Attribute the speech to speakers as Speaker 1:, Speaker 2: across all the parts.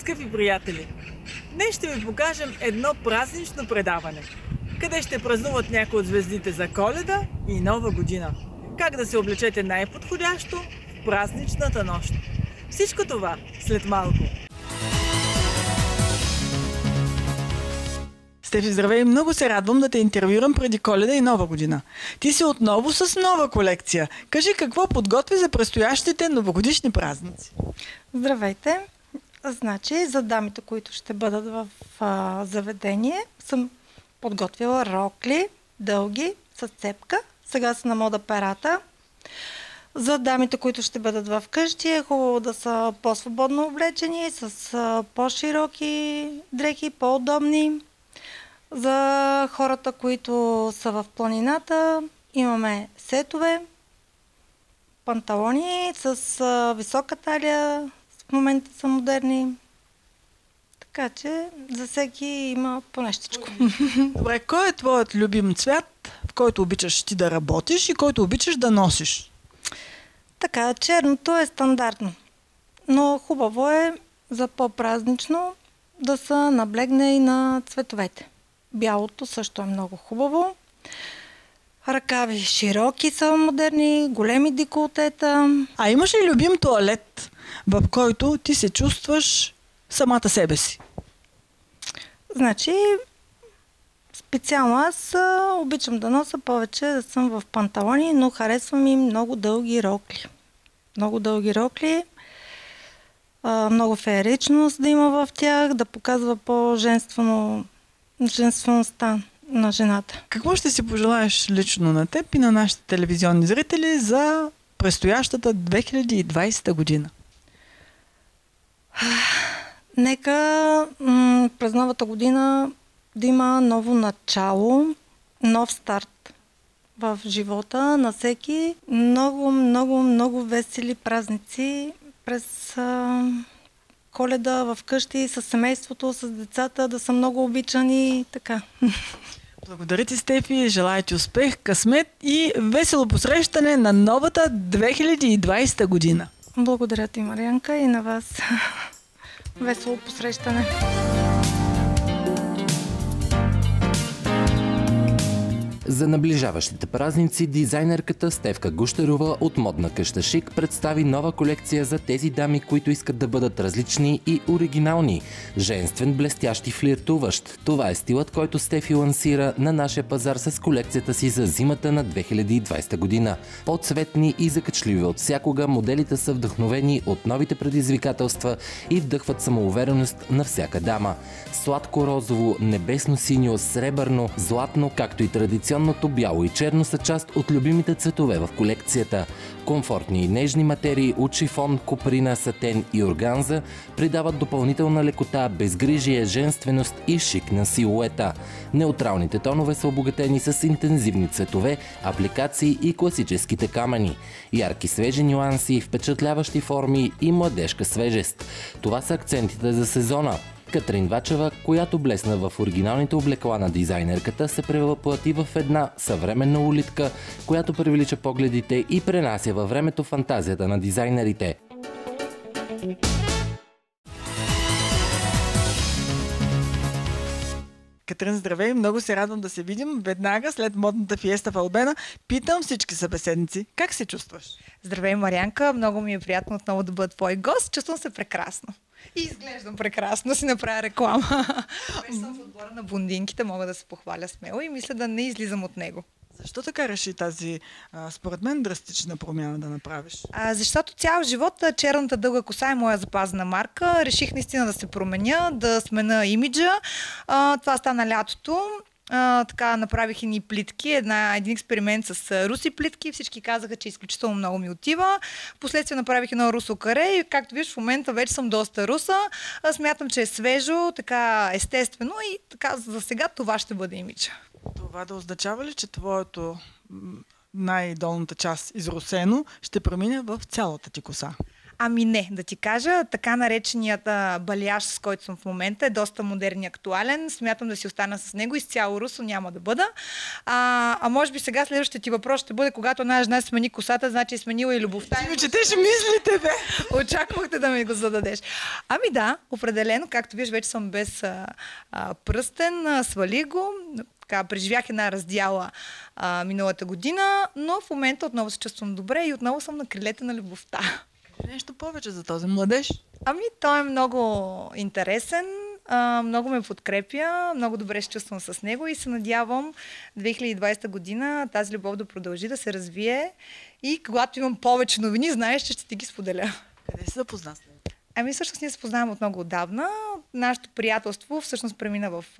Speaker 1: скъпи приятели! Днес ще ви покажем едно празнично предаване, къде ще празнуват някои от звездите за Коледа и Нова година. Как да се облечете най-подходящо в празничната нощ. Всичко това след малко. Стефи, здравей! Много се радвам да те интервюрам преди Коледа и Нова година. Ти си отново с нова колекция. Кажи какво подготви за предстоящите новогодишни празници.
Speaker 2: Здравейте! Значи, за дамите, които ще бъдат в заведение, съм подготвила рокли, дълги, с цепка. Сега са на мода перата. За дамите, които ще бъдат в къщи, е хубаво да са по-свободно облечени, с по-широки дрехи, по-удобни. За хората, които са в планината, имаме сетове, панталони с висока талия, в момента са модерни. Така че за всеки има по нещичко.
Speaker 1: Добре, кой е твоят любим цвят, в който обичаш ти да работиш и който обичаш да носиш?
Speaker 2: Така, черното е стандартно. Но хубаво е за по-празнично да се наблегне и на цветовете. Бялото също е много хубаво. Ръкави широки са модерни, големи деколтета.
Speaker 1: А имаш ли любим тоалет, в който ти се чувстваш самата себе си?
Speaker 2: Значи, специално аз обичам да нося повече, да съм в панталони, но харесвам и много дълги рокли. Много дълги рокли, много фееричност да има в тях, да показва женствеността на жената.
Speaker 1: Какво ще си пожелаеш лично на теб и на нашите телевизионни зрители за предстоящата 2020 година?
Speaker 2: Нека през новата година да има ново начало, нов старт в живота на всеки. Много, много, много весели празници през Коледа в къщи, с семейството, с децата, да са много обичани и така.
Speaker 1: Благодаря ти, Стефи, желая ти успех, късмет и весело посрещане на новата 2020 година.
Speaker 2: Благодаря ти, Марианка, и на вас. Весело посрещане.
Speaker 3: За наближаващите празници дизайнерката Стефка Гущерова от модна къща Шик представи нова колекция за тези дами, които искат да бъдат различни и оригинални. Женствен, блестящ и флиртуващ. Това е стилът, който Стефи лансира на нашия пазар с колекцията си за зимата на 2020 година. По-цветни и закачливи от всякога, моделите са вдъхновени от новите предизвикателства и вдъхват самоувереност на всяка дама. Сладко-розово, небесно-синьо, сребърно, златно, както и традиционното бяло и черно са част от любимите цветове в колекцията. Комфортни и нежни материи от шифон, куприна, сатен и органза придават допълнителна лекота, безгрижие, женственост и шик на силуета. Неутралните тонове са обогатени с интензивни цветове, апликации и класическите камъни. Ярки свежи нюанси, впечатляващи форми и младежка свежест. Това са акцентите за сезона. Катрин Вачева, която блесна в оригиналните облекла на дизайнерката, се превъплати в една съвременна улитка, която привлича погледите и пренася във времето фантазията на дизайнерите.
Speaker 1: Катрин, здравей! Много се радвам да се видим веднага след модната фиеста в Албена. Питам всички събеседници, как се чувстваш?
Speaker 4: Здравей, Марианка! Много ми е приятно отново да бъда твой гост. Чувствам се прекрасно. И изглеждам прекрасно, си направя реклама. Вече съм в отбора на блондинките, мога да се похваля смело и мисля да не излизам от него.
Speaker 1: Защо така реши тази, според мен, драстична промяна да направиш?
Speaker 4: Защото цял живот черната дълга коса е моя запазена марка. Реших наистина да се променя, да смена имиджа. Това стана лятото. Така направих и плитки, един експеримент с руси плитки. Всички казаха, че изключително много ми отива. Впоследствие направих едно русо каре и както виж в момента вече съм доста руса. Смятам, че е свежо, така естествено и така за сега това ще бъде имиджа.
Speaker 1: Това да означава ли, че твоето най-долната част изрусено ще премине в цялата ти коса?
Speaker 4: Ами не, да ти кажа, така нареченият баляж, с който съм в момента, е доста модерен и актуален. Смятам да си остана с него, изцяло русо няма да бъда. Може би сега следващия ти въпрос ще бъде, когато една жена смени косата, значи е сменила и любовта.
Speaker 1: Ти ми четеш мислите, бе!
Speaker 4: Очаквахте да ми го зададеш. Ами да, определено, както виж, вече съм без пръстен, свали го. Така, преживях една раздяла миналата година, но в момента отново се чувствам добре и отново съм на крилете на любовта.
Speaker 1: Нещо повече за този младеж?
Speaker 4: Ами, той е много интересен, много ме подкрепя, много добре се чувствам с него и се надявам 2020 година тази любов да продължи да се развие и когато имам повече новини, знаеш, че ще ти ги споделя.
Speaker 1: Къде се запозна с него?
Speaker 4: Ами всъщност ние се познаваме от много отдавна. Нашето приятелство всъщност премина в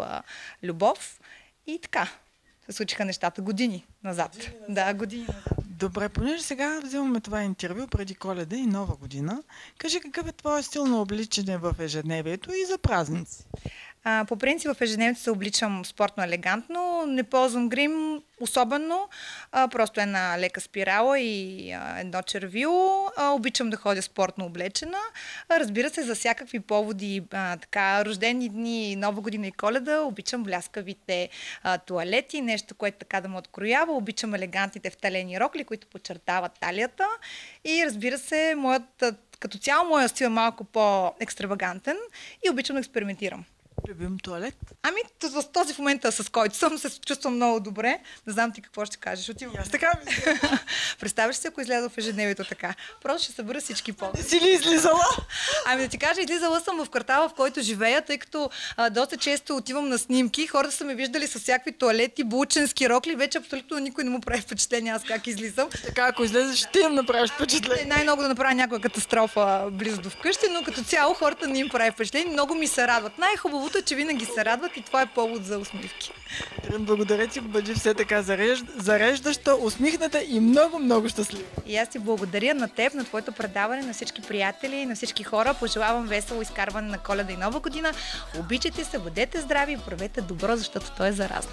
Speaker 4: любов и така се случиха нещата години назад. Да, години назад.
Speaker 1: Добре, понеже сега взимаме това интервю преди Коледа и Нова година, кажи какъв е твой стил на обличане в ежедневието и за празници?
Speaker 4: По принцип в ежедневието се обличам спортно елегантно, не ползвам грим особено, просто една лека спирала и едно червило. Обичам да ходя спортно облечена. Разбира се, за всякакви поводи, така, рождени дни, Нова година и Коледа, обичам бляскавите тоалети, нещо, което така да ме откроява. Обичам елегантните вталени рокли, които подчертават талията. И разбира се, като цяло моят стил е малко по-екстравагантен и обичам да експериментирам.
Speaker 1: Любим туалет?
Speaker 4: Ами, в този момент, с който съм, се чувствам много добре. Не знам ти какво ще кажеш.
Speaker 1: Аз така мисля.
Speaker 4: Представяш се, ако изляза в ежедневието така. Просто ще събера всички погледи.
Speaker 1: Си ли излизала?
Speaker 4: Ами да ти кажа, излизала съм в квартала, в който живея, тъй като доста често отивам на снимки. Хората са ме виждали с всякакви тоалети, булченски рокли. Вече абсолютно никой не му прави впечатление аз как излизам.
Speaker 1: Така, ако излезеш, ще им направиш впечатление.
Speaker 4: Най-много да направя някаква катастрофа близо до вкъщи, но като цяло хората не им прави впечатление. Много ми се радват. Най-хубавото е, че винаги се радват и това е повод за усмивки.
Speaker 1: Благодаря ти, бъди все така зареждаща, усмихната и много щастлива.
Speaker 4: И аз ти благодаря на теб, на твоето предаване, на всички приятели, на всички хора. Пожелавам весело изкарване на Коледа и Нова година. Обичайте се, бъдете здрави и правете добро, защото то е заразно.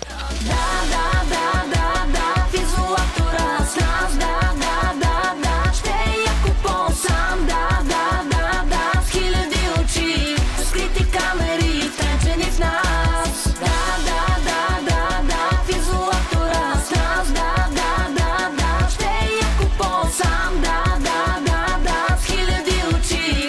Speaker 4: Да, в изолатора с нас, да, ще е яко по-сам, да, с хиляди очи, скрити камери, втренчени в нас. Да, в изолатора с нас, да, ще е яко по-сам, да, с хиляди очи.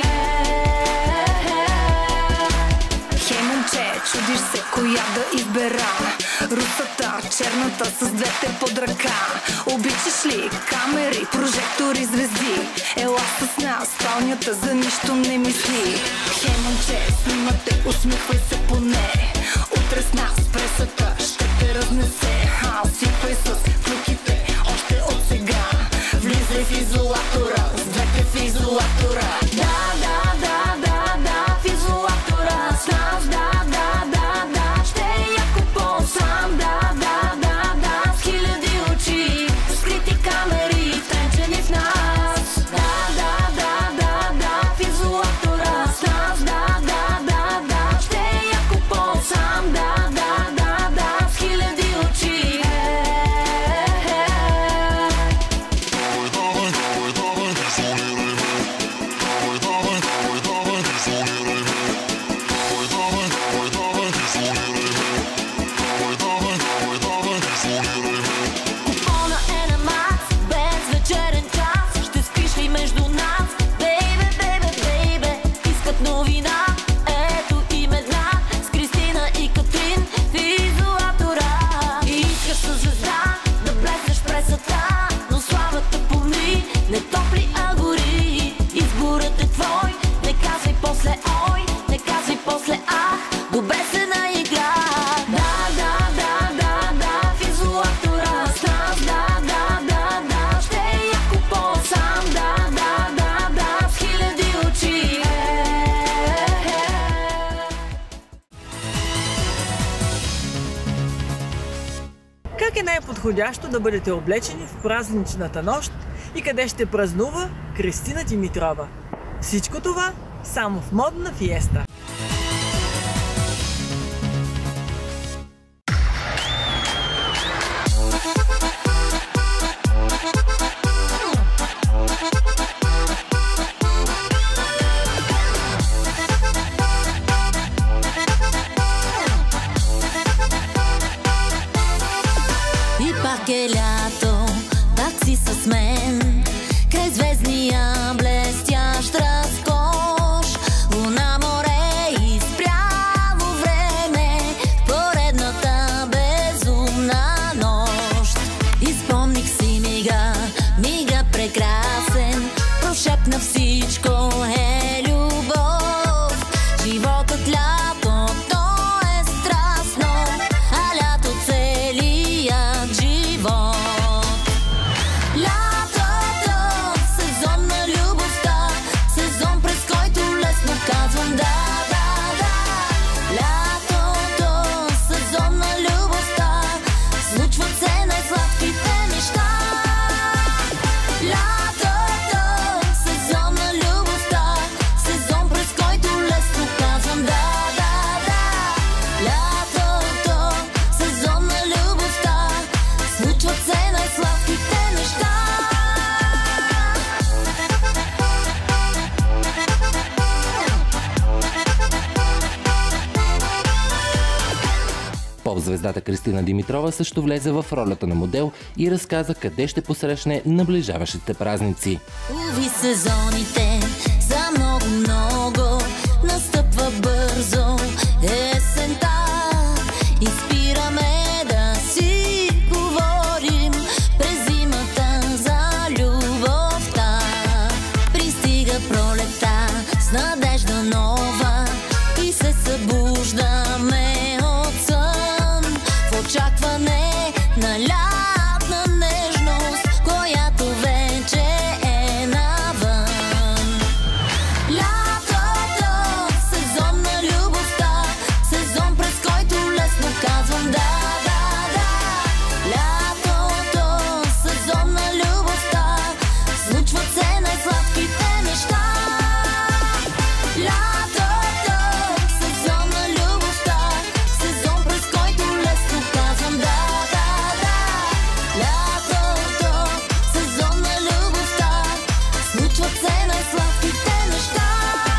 Speaker 4: Хей, момче, чудиш се коя да избера. Русата, черната с двете под ръка. Обичаш ли камери, прожектори, звезди? Ела с нас, спалнята за нищо не мисли. Хей, момче, снимате, усмихвай се поне. Утре с нас пресата ще те разнесе. Свиквай с клюките още от сега. Влизай в изолатора, с двете в изолатора. Да, в изолатора с нас, да, ще е яко по-сам, да, с хиляди очи, скрити камери, втренчени в нас. Да, в изолатора с нас, да, ще е яко по-сам, да, с хиляди очи. Она е на Макс, без вечерен час. Ще спиш ли между нас? Бейбе, искат новина. Ето им една, с Кристина и Катрин в изолатора. И искаш със звезда да блеснеш пресата, но славата помни, не топли, а гори. Изборът е твой, не казвай после ой, не казвай после ах, добре се наигра. Да, в изолатора с нас, да, ще е яко по-сам, да, с хиляди очи.
Speaker 1: Как е най-подходящо да бъдете облечени в празничната нощ и къде ще празнува Кристина Димитрова? Всичко това само в Модна фиеста.
Speaker 3: Поп-звездата Кристина Димитрова също влезе в ролята на модел и разказа къде ще посрещне наближаващите празници.
Speaker 5: Уви сезоните за много настъпва бързо есента и спираме да си говорим през зимата за любовта. Пристига пролета с надежда нова и се събуждаме от сън в очакване на лятна нежност, която вече е навън. Лятото, сезон на любовта, сезон през който лесно казвам да. Лятото, сезон на любовта, случват се най-сладките неща. Лятото, сезон на любовта, сезон през който лесно казвам да. Лятото, сезон на любовта, случват се най-сладките неща.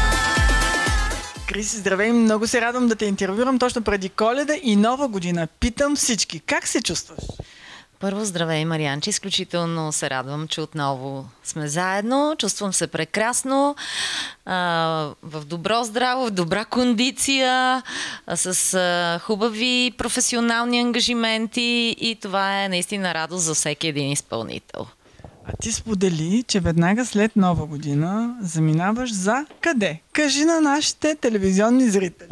Speaker 1: Криси, здравей! Много се радвам да те интервюрам точно преди Коледа и Нова година. Питам всички, как се чувстваш?
Speaker 6: Първо, здравей, Марианче. Изключително се радвам, че отново сме заедно. Чувствам се прекрасно, в добро здраво, в добра кондиция, с хубави професионални ангажименти и това е наистина радост за всеки един изпълнител.
Speaker 1: А ти сподели, че веднага след Нова година заминаваш за къде? Кажи на нашите телевизионни зрители.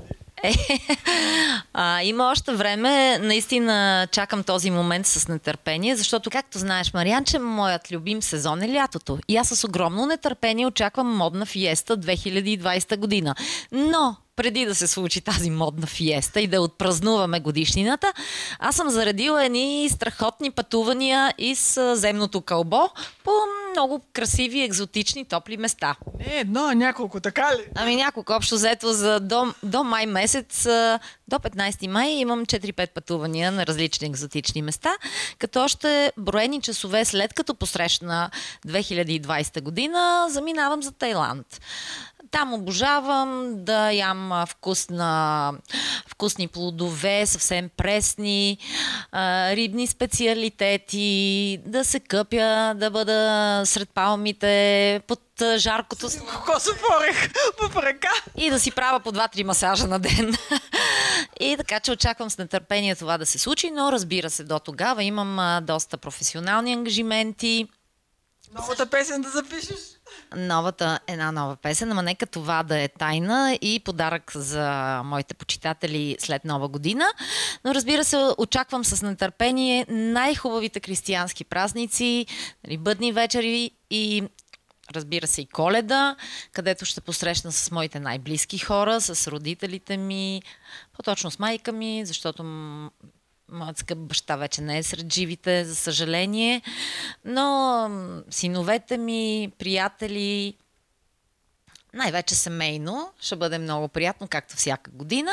Speaker 6: Има още време. Наистина чакам този момент с нетърпение, защото, както знаеш, Марианче, моят любим сезон е лятото. И аз с огромно нетърпение очаквам модна фиеста 2020 година. Но преди да се случи тази модна фиеста и да отпразнуваме годишнината, аз съм заредила едни страхотни пътувания из земното кълбо по много красиви, екзотични, топли места.
Speaker 1: Не едно, а няколко, така ли?
Speaker 6: Ами няколко общо взето до май месец, до 15 май имам 4-5 пътувания на различни екзотични места, като още броени часове след като посрещна 2020 година, заминавам за Тайланд. Там обожавам да ям вкусни плодове, съвсем пресни, рибни специалитети, да се къпя, да бъда сред палмите, под жаркото
Speaker 1: Косо порех по ръка.
Speaker 6: и да си правя по 2-3 масажа на ден. И така, че очаквам с нетърпение това да се случи, но разбира се, до тогава имам доста професионални ангажименти.
Speaker 1: Новата песен да запишеш?
Speaker 6: Една нова песен, ама нека това да е тайна и подарък за моите почитатели след Нова година. Но разбира се, очаквам с нетърпение най-хубавите християнски празници, бъдни вечери и разбира се и Коледа, където ще посрещна с моите най-близки хора, с родителите ми, по-точно с майка ми, защото моят скъп баща вече не е сред живите, за съжаление. Но синовете ми, приятели, най-вече семейно, ще бъде много приятно, както всяка година.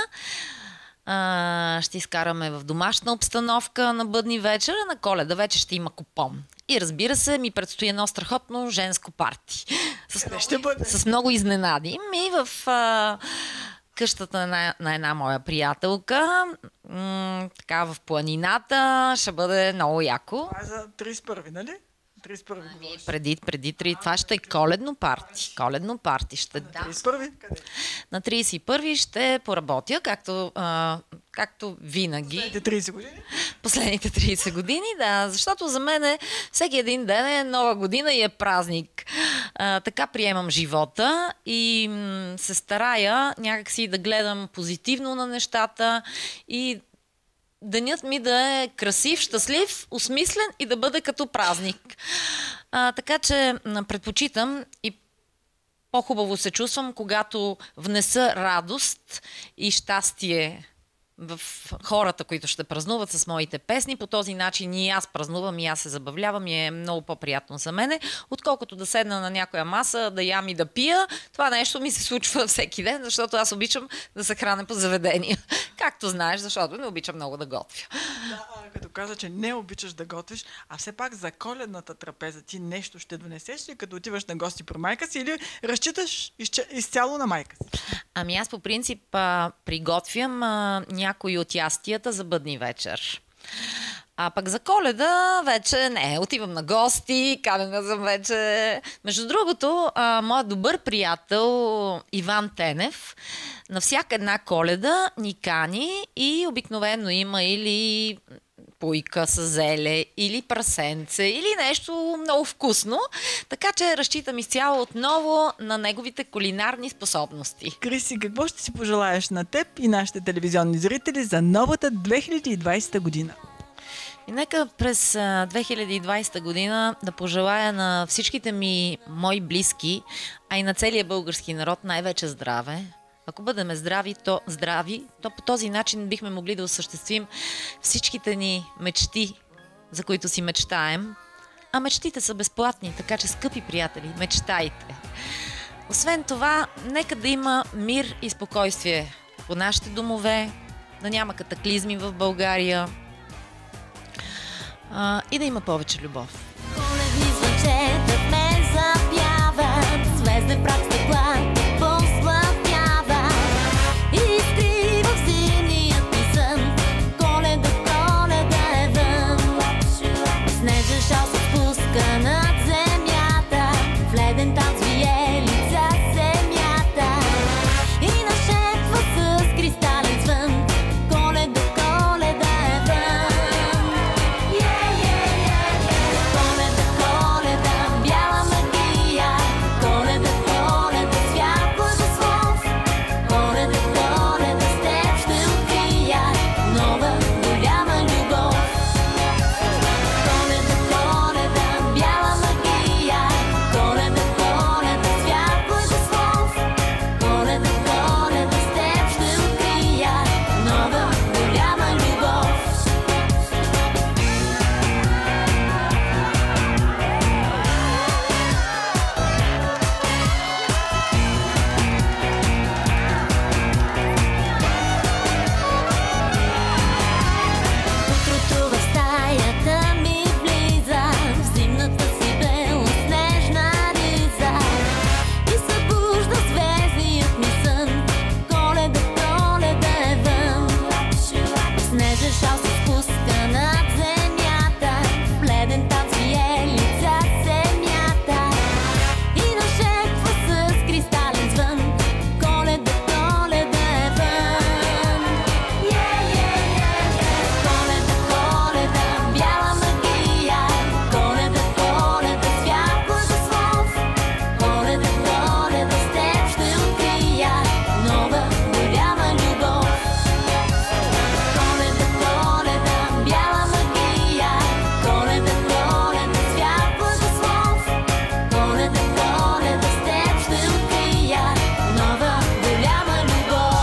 Speaker 6: Ще изкараме в домашна обстановка на бъдни вечера, на Коледа вече ще има купон. И разбира се, ми предстои едно страхотно женско парти. С много изненади. И в къщата на една моя приятелка, така в планината, ще бъде много яко.
Speaker 1: Това е за 31-ви, нали? 31-ви.
Speaker 6: Преди 3, това ще е коледно парти. Коледно парти ще дам.
Speaker 1: 31-ви? Къде?
Speaker 6: На 31-ви ще поработя, както винаги.
Speaker 1: Последните 30 години?
Speaker 6: Последните 30 години, да. Защото за мен всеки един ден е Нова година и е празник. Така приемам живота и се старая някакси да гледам позитивно на нещата и денят ми да е красив, щастлив, осмислен и да бъде като празник. Така че предпочитам и по-хубаво се чувствам, когато внеса радост и щастие в хората, които ще празнуват с моите песни. По този начин и аз празнувам, и аз се забавлявам и е много по-приятно за мене, отколкото да седна на някоя маса, да ям и да пия. Това нещо ми се случва всеки ден, защото аз обичам да се храня по заведения. Както знаеш, защото не обичам много да готвя.
Speaker 1: Да, като каза, че не обичаш да готвиш, а все пак за коледната трапеза ти нещо ще донесеш ли, като отиваш на гости при майка си, или разчиташ изцяло на майка си?
Speaker 6: Ами аз по принцип приготвям някои от ястията за бъдни вечер. А пък за Коледа вече не, отивам на гости, канена съм вече. Между другото, моят добър приятел Иван Тенев на всяка една Коледа ни кани и обикновено има или пуйка с зеле, или прасенце, или нещо много вкусно. Така че разчитам изцяло отново на неговите кулинарни способности.
Speaker 1: Криси, какво ще си пожелаеш на теб и нашите телевизионни зрители за новата 2020 година?
Speaker 6: И нека през 2020 година да пожелая на всичките мои близки, а и на целия български народ най-вече здраве. Ако бъдем здрави, то по този начин бихме могли да осъществим всичките ни мечти, за които си мечтаем. А мечтите са безплатни, така че, скъпи приятели, мечтайте. Освен това, нека да има мир и спокойствие по нашите домове, да няма катаклизми в България, и да има повече любов.
Speaker 5: Коледни звънчета в мен запяват, звезден прах стъкла послътява. Искри в зимният ми сън, Коледа, Коледа е вън. Снежен шал се спуска над земята, в леден танц вие лица се мята. И нашепва с кристален звън, Коледа, Коледа е вън. Коледа, Коледа, бяла магия, Коледа, Коледа, свят благослов. Коледа, Коледа, с теб ще открия нова голяма любов. Коледа, Коледа, бяла магия, Коледа, Коледа, свят благослов. Коледа, Коледа, с теб ще открия нова голяма любов. Утрото в стаята ми влиза, в зимната си белоснежна риза, и събужда звездният ми сън, Коледа, Коледа е вън. Снежен шал се спуска над земята, в бледен танц вие лица се мята. И нашепва с кристален звън, Коледа, Коледа е вън. Коледа, Коледа, бяла магия, Коледа, Коледа, свят благослов. Коледа, Коледа, с теб ще открия нова голяма любов. Коледа, Коледа, бяла магия, Коледа, Коледа, свят благослов. Коледа, Коледа, с теб ще открия нова голяма любов.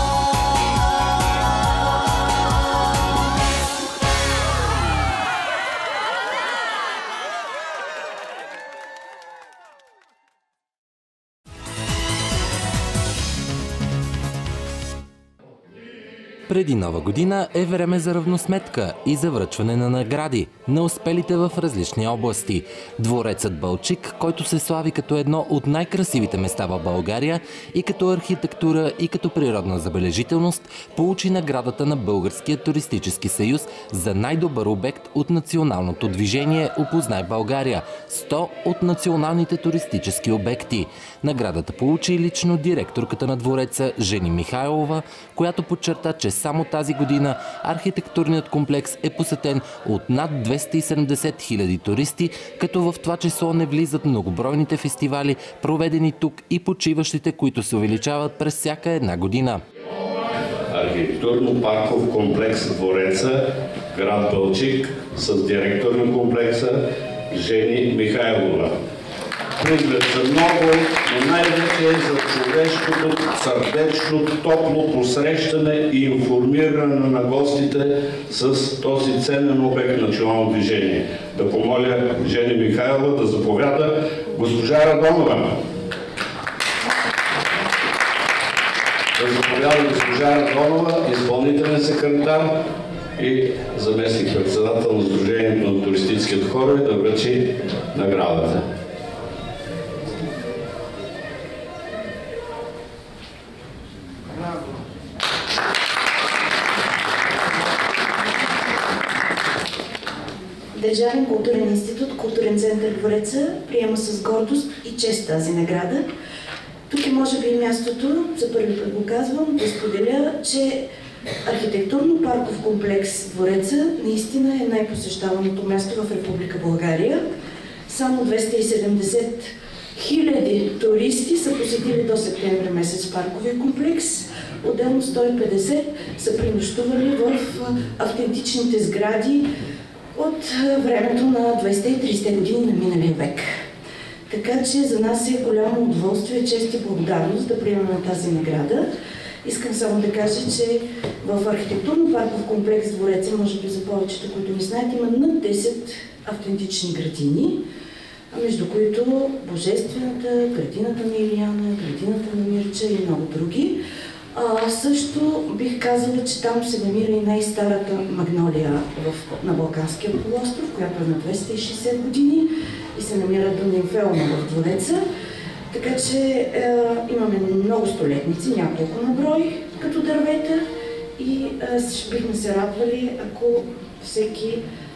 Speaker 3: Преди Нова година е време за равносметка и за връчване на награди на успелите в различни области. Дворецът Балчик, който се слави като едно от най-красивите места в България и като архитектура, и като природна забележителност, получи наградата на Българския туристически съюз за най-добър обект от националното движение "Опознай България" – 100 от националните туристически обекти. Наградата получи лично директорката на двореца Жени Михайлова, която подчерта, че само тази година архитектурният комплекс е посетен от над 270 хиляди туристи, като в това число не влизат многобройните фестивали, проведени тук, и почиващите, които се увеличават през всяка една година.
Speaker 7: Архитектурно-парков комплекс Двореца, град Балчик, с директор на комплекса Жени Михайлова. Приглед за много, но най-вече е за човешкото, сърдечно, топло посрещане и информиране на гостите с този ценен обект национално движение. Да помоля Жени Михайлова да заповяда. Госпожа Радонова. Възобновява госпожа Ардонова, изпълнителен секретар и заместник-председател на Сдружението на туристическите хора, да връчи наградата.
Speaker 8: Държавен културен институт, културен център Двореца приема с гордост и чест тази награда. Тук е може би мястото, за първи път го казвам, да споделя, че архитектурно-парков комплекс Двореца наистина е най-посещаваното място в Република България. Само 270 000 туристи са посетили до септември месец парковия комплекс. Отделно 150 са пренощували в автентичните сгради от времето на 20 и 30 години на миналия век. Така че за нас е голямо удоволствие, чест и благодарност да приемем тази награда. Искам само да кажа, че в архитектурно-парков комплекс Двореца, може би за повечето, които не знаят, има над 10 автентични градини, между които Божествената, градината на Илияна, градината на Мирча и много други. Също бих казала, че там се намира и най-старата магнолия на Балканския полуостров, която е на 260 години и се намира до Нимфеума в Двореца. Така че имаме много столетници, няколко на брой като дървета и бихме се радвали, ако всеки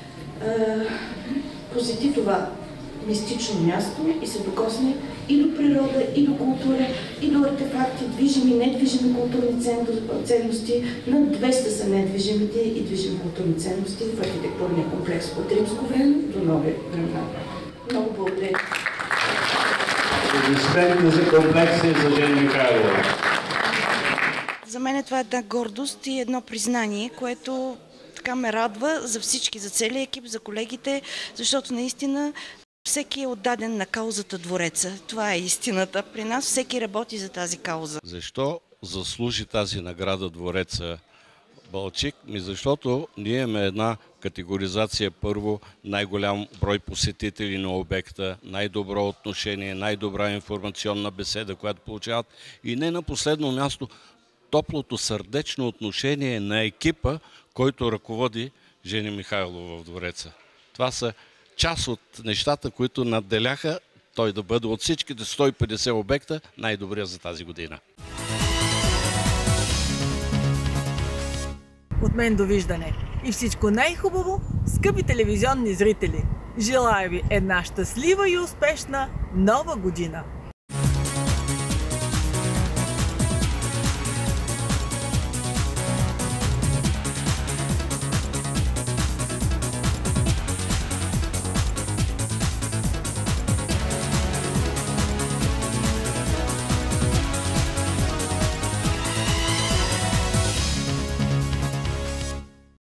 Speaker 8: посети това мистично място и се докосне и до природа, и до култура, и до артефакти, движими и недвижими културни ценности. Над 200 са недвижимите и движими културни ценности в архитектурния комплекс от римско време до нови времена. Много благодаря.
Speaker 7: Аплодисменти за комплекса и за Жени Михайлова.
Speaker 9: За мен това е една гордост и едно признание, което така ме радва за всички, за целия екип, за колегите, защото наистина всеки е отдаден на каузата Двореца. Това е истината. При нас всеки работи за тази кауза.
Speaker 10: Защо заслужи тази награда Двореца Балчик? Защото ние имаме една категоризация. Първо, най-голям брой посетители на обекта, най-добро отношение, най-добра информационна беседа, която получават. И не на последно място, топлото сърдечно отношение на екипа, който ръководи Жени Михайлова в Двореца. Това са част от нещата, които надделяха той да бъде от всичките 150 обекта най-добрия за тази година.
Speaker 1: От мен довиждане и всичко най-хубаво, скъпи телевизионни зрители! Желая ви една щастлива и успешна нова година!